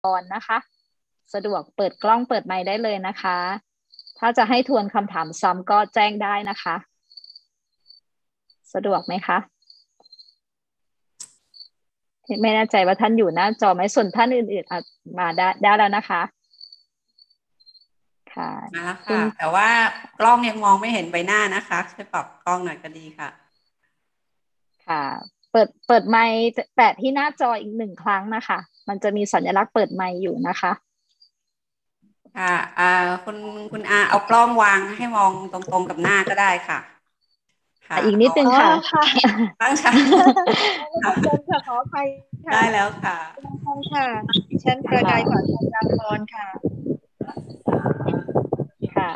รนะคะ สะดวกเปิดกล้องเปิดไมค์ได้เลยนะคะ ถ้าจะให้ทวนคำถามซ้ำก็แจ้งได้นะคะ สะดวกไหมคะไม่แน่ใจว่าท่านอยู่หน้าจอไหมส่วนท่านอื่นๆมาได้แล้วนะคะค่ะมาแล้วค่ะแต่ว่ากล้องยังมองไม่เห็นใบหน้านะคะช่วยปรับกล้องหน่อยก็ดีค่ะค่ะเปิดไมค์แตะที่หน้าจออีก1 ครั้งนะคะมันจะมีสัญลักษณ์เปิดไมค์อยู่นะคะค่ะคุณอาเอากล้องวางให้มองตรงๆกับหน้าก็ได้ค่ะค่ะอีกนิดนึงค่ะตั้งฉากค่ะขออภัยค่ะได้แล้วค่ะค่ะฉันประกายขวัญจามพรค่ะค่ะ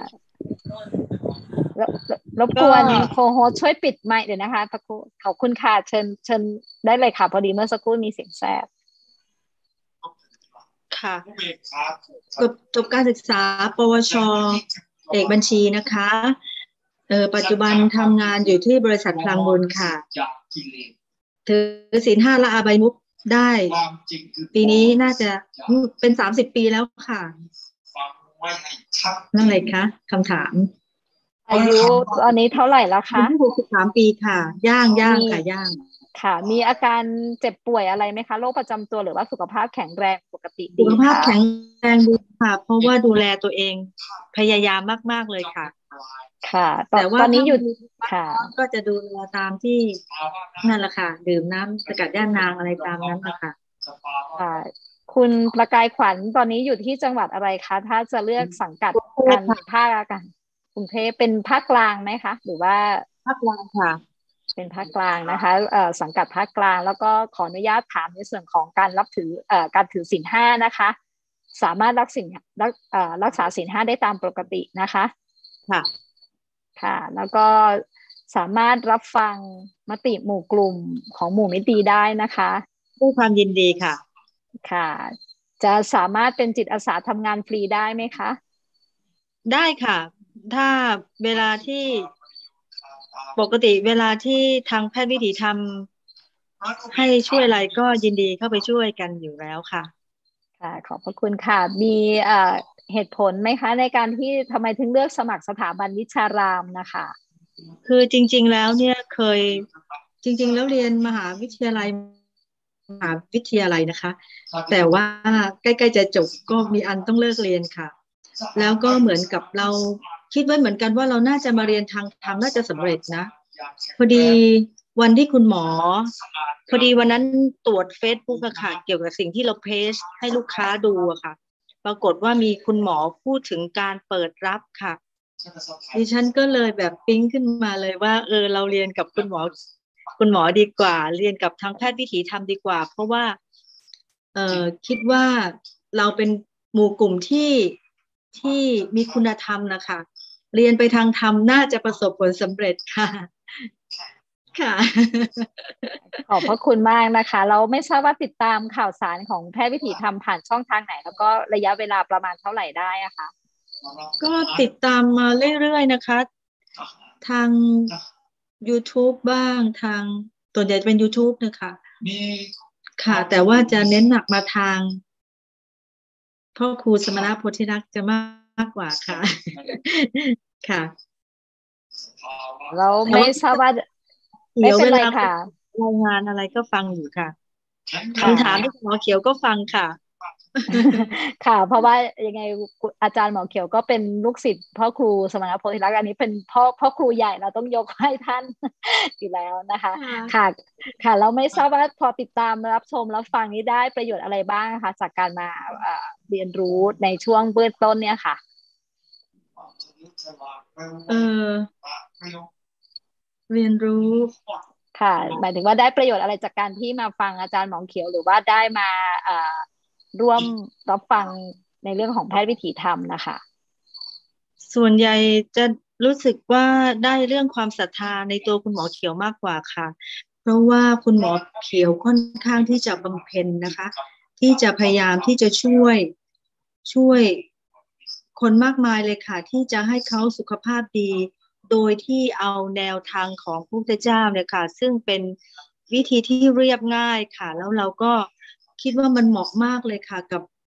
รบกวนโคโฮสช่วยปิดไมค์เดี๋ยวนะคะขอบคุณค่ะเชิญได้เลยค่ะพอดีเมื่อสักครู่มีเสียงแทรกค่ะจบการศึกษาปวชเอกบัญชีนะคะปัจจุบันทำงานอยู่ที่บริษัทพลังบุญค่ะถือศีล 5ละอาบัยมุขได้ปีนี้น่าจะเป็น30 ปีแล้วค่ะนั่นเลยคะคำถามอายุตอนนี้เท่าไหร่แล้วคะ 63 ปีค่ะย่างค่ะย่างค่ะมีอาการเจ็บป่วยอะไรไหมคะโรคประจำตัวหรือว่าสุขภาพแข็งแรงปกติดีสุขภาพแข็งแรงดีค่ะเพราะว่าดูแลตัวเองพยายามมากๆเลยค่ะค่ะแต่ว่าตอนนี้อยู่ค่ะก็จะดูแลตามที่นั่นแหละค่ะดื่มน้ำสกัดย่านนางอะไรตามนั้นนะคะค่ะคุณประกายขวัญตอนนี้อยู่ที่จังหวัดอะไรคะถ้าจะเลือกสังกัดการภาคกันกรุงเทพเป็นภาคกลางไหมคะหรือว่าภาคกลางค่ะเป็นภาคกลางนะคะสังกัดภาคกลางแล้วก็ขออนุญาตถามในส่วนของการการถือศีล 5นะคะสามารถรักษาศีล 5ได้ตามปกตินะคะค่ะแล้วก็สามารถรับฟังมติหมู่กลุ่มของหมู่มิตรีได้นะคะด้วยความยินดีค่ะค่ะจะสามารถเป็นจิตอาสาทำงานฟรีได้ไหมคะได้ค่ะถ้าเวลาที่ปกติเวลาที่ทางแพทย์วิถีทำให้ช่วยอะไรก็ยินดีเข้าไปช่วยกันอยู่แล้วค่ะค่ะขอบพระคุณค่ะมีเหตุผลไหมคะในการที่ทำไมถึงเลือกสมัครสถาบันวิชารามนะคะคือจริงๆแล้วเนี่ยจริงๆแล้วเรียนมหาวิทยาลัยนะคะแต่ว่าใกล้ๆจะจบก็มีอันต้องเลิกเรียนค่ะแล้วก็เหมือนกับเราคิดไว้เหมือนกันว่าเราน่าจะมาเรียนทางธรรมน่าจะสำเร็จนะพอดีวันที่คุณหมอพอดีวันนั้นตรวจ Facebook อะค่ะเกี่ยวกับสิ่งที่เราเพจให้ลูกค้าดูอะค่ะปรากฏว่ามีคุณหมอพูดถึงการเปิดรับค่ะดิฉันก็เลยแบบปิ๊งขึ้นมาเลยว่าเราเรียนกับคุณหมอดีกว่าเรียนกับทางแพทย์วิถีธรรมดีกว่าเพราะว่าคิดว่าเราเป็นหมู่กลุ่มที่มีคุณธรรมนะคะเรียนไปทางธรรมน่าจะประสบผลสำเร็จค่ะค่ะขอบพระคุณมากนะคะเราไม่ทราบว่าติดตามข่าวสารของแพทย์วิถีธรรมผ่านช่องทางไหนแล้วก็ระยะเวลาประมาณเท่าไหร่ได้อะคะก็ติดตามมาเรื่อยๆนะคะทาง YouTube บ้างทางส่วนใหญ่จะเป็น YouTube นะคะค่ะแต่ว่าจะเน้นหนักมาทางพ่อครูสมณโพธิรักษ์จะมากกว่าค่ะค่ะเราไม่ทราบว่าไม่เป็นไรค่ะรายงานอะไรก็ฟังอยู่ค่ะคำถามที่หมอเขียวก็ฟังค่ะค่ะเพราะว่ายังไงอาจารย์หมอเขียวก็เป็นลูกศิษย์พ่อครูสมณโพธิรักษ์อันนี้เป็นพ่อครูใหญ่เราต้องยกให้ท่านอยู่แล้วนะคะค่ะเราไม่ทราบว่าพอติดตามรับชมรับฟังนี้ได้ประโยชน์อะไรบ้างคะจากการมาเรียนรู้ในช่วงเบื้องต้นเนี่ยค่ะเรียนรู้ค่ะหมายถึงว่าได้ประโยชน์อะไรจากการที่มาฟังอาจารย์หมอเขียวหรือว่าได้มาร่วมรับฟังในเรื่องของแพทย์วิถีธรรมนะคะส่วนใหญ่จะรู้สึกว่าได้เรื่องความศรัทธาในตัวคุณหมอเขียวมากกว่าค่ะเพราะว่าคุณหมอเขียวค่อนข้างที่จะบำเพ็ญนะคะที่จะพยายามที่จะช่วยคนมากมายเลยค่ะที่จะให้เขาสุขภาพดีโดยที่เอาแนวทางของพระพุทธเจ้าเนี่ยค่ะซึ่งเป็นวิธีที่เรียบง่ายค่ะแล้วเราก็คิดว่ามันเหมาะมากเลยค่ะกับ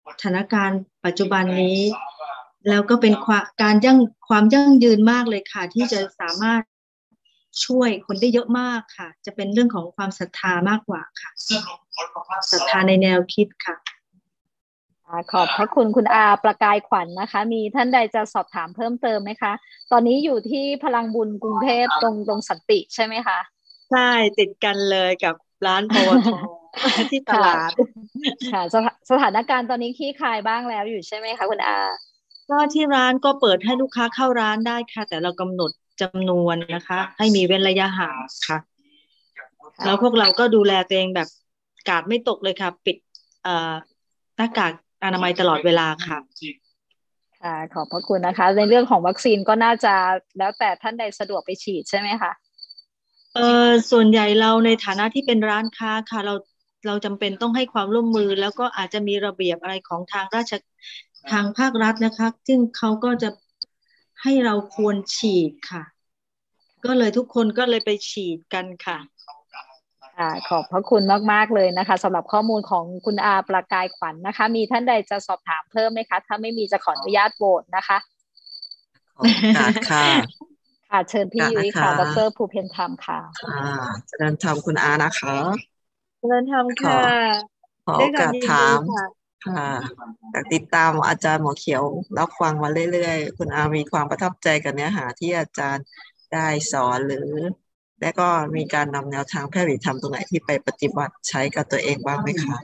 สถานการณ์ปัจจุบันนี้แล้วก็เป็นความยั่งยืนมากเลยค่ะที่จะสามารถช่วยคนได้เยอะมากค่ะจะเป็นเรื่องของความศรัทธามากกว่าค่ะศรัทธาในแนวคิดค่ะขอบพระคุณคุณอาประกายขวัญนะคะมีท่านใดจะสอบถามเพิ่มเติมไหมคะตอนนี้อยู่ที่พลังบุญกรุงเทพตรงสันติใช่ไหมคะใช่ติดกันเลยกับร้านปวท ที่ตลาดค่ะสถานการณ์ตอนนี้คลี่คลายบ้างแล้วอยู่ใช่ไหมคะคุณอาก็ที่ร้านก็เปิดให้ลูกค้าเข้าร้านได้ค่ะแต่เรากำหนดจำนวนนะคะให้มีเว้นระยะห่างค่ะแล้วพวกเราก็ดูแลตัวเองแบบกาดไม่ตกเลยค่ะปิดหน้ากากอนามัยตลอดเวลาค่ะค่ะขอบพระคุณนะคะในเรื่องของวัคซีนก็น่าจะแล้วแต่ท่านใดสะดวกไปฉีดใช่ไหมคะส่วนใหญ่เราในฐานะที่เป็นร้านค้าค่ะเราจำเป็นต้องให้ความร่วมมือแล้วก็อาจจะมีระเบียบอะไรของทางภาครัฐนะคะซึ่งเขาก็จะให้เราควรฉีดค่ะก็เลยทุกคนก็เลยไปฉีดกันค่ะขอบพระคุณมากๆเลยนะคะสำหรับข้อมูลของคุณอาประกายขวัญนะคะมีท่านใดจะสอบถามเพิ่มไหมคะถ้าไม่มีจะขออนุญาตโหวตนะคะขอบคุณค่ะค่ะเชิญพี่ยุ้ยค่ะดร.ภูเพนธรรมค่ะเจริญธรรมคุณอานะคะเจริญธรรมค่ะขอโอกาสถามค่ะจากติดตามอาจารย์หมอเขียวรับฟังมาเรื่อยๆคุณอามีความประทับใจกับเนื้อหาที่อาจารย์ได้สอนหรือและก็มีการนำแนวทางแพทย์วิถีธรรมตรงไหนที่ไปปฏิบัติใช้กับตัวเองบ้างไหมคะ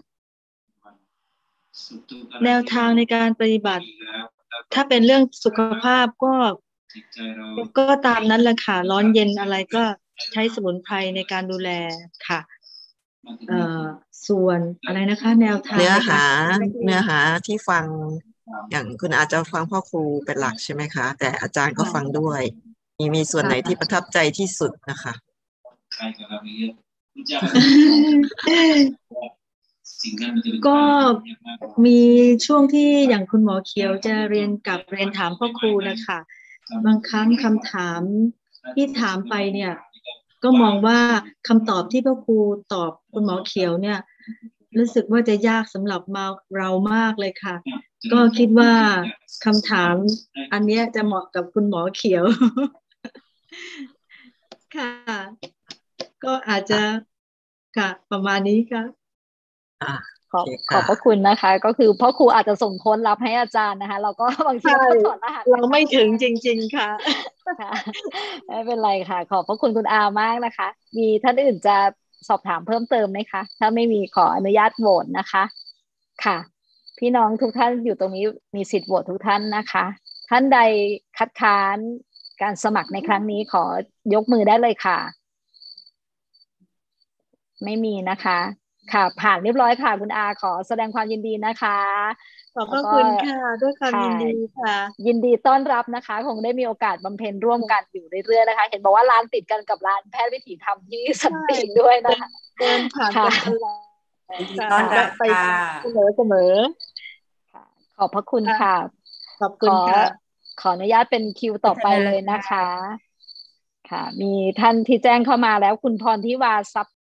แนวทางในการปฏิบัติถ้าเป็นเรื่องสุขภาพก็ตามนั้นแหละค่ะร้อนเย็นอะไรก็ใช้สมุนไพรในการดูแลค่ะส่วนอะไรนะคะแนวทางเนื้อหาที่ฟังอย่างคุณอาจจะฟังพ่อครูเป็นหลักใช่ไหมคะแต่อาจารย์ก็ฟังด้วยมีส่วนไหนที่ประทับใจที่สุดนะคะก็มีช่วงที่อย่างคุณหมอเขียวจะเรียนถามพ่อครูนะคะบางครั้งคำถามที่ถามไปเนี่ยก็มองว่าคำตอบที่พ่อครูตอบคุณหมอเขียวเนี่ยรู้สึกว่าจะยากสำหรับเรามากเลยค่ะก็คิดว่าคำถามอันนี้จะเหมาะกับคุณหมอเขียวค่ะก็อาจจะค่ะประมาณนี้ค่ะขอบพระคุณนะคะก็คือพ่อครูอาจจะส่งโค้ดลับให้อาจารย์นะคะเราก็บางทีก็ถอดรหัสเราไม่ถึงจริงๆค่ะไม่เป็นไรค่ะขอบพระคุณคุณอามากนะคะมีท่านอื่นจะสอบถามเพิ่มเติมไหมคะถ้าไม่มีขออนุญาตโหวตนะคะค่ะพี่น้องทุกท่านอยู่ตรงนี้มีสิทธิ์โหวตทุกท่านนะคะท่านใดคัดค้านการสมัครในครั้งนี้ขอยกมือได้เลยค่ะไม่มีนะคะค่ะผ่านเรียบร้อยค่ะคุณอาขอแสดงความยินดีนะคะขอบพระคุณค่ะด้วยความยินดีค่ะยินดีต้อนรับนะคะคงได้มีโอกาสบำเพ็ญร่วมกันอยู่เรื่อยๆนะคะเห็นบอกว่าร้านติดกันกับร้านแพทย์วิถีธรรมที่สันติด้วยนะคะเดินผ่านกันตลอดต้อนรับไปเสมอขอบพระคุณค่ะขอบคุณค่ะขออนุญาตเป็นคิวต่อไปเลยนะคะค่ะมีท่านที่แจ้งเข้ามาแล้วคุณพรทิวาทรัพย์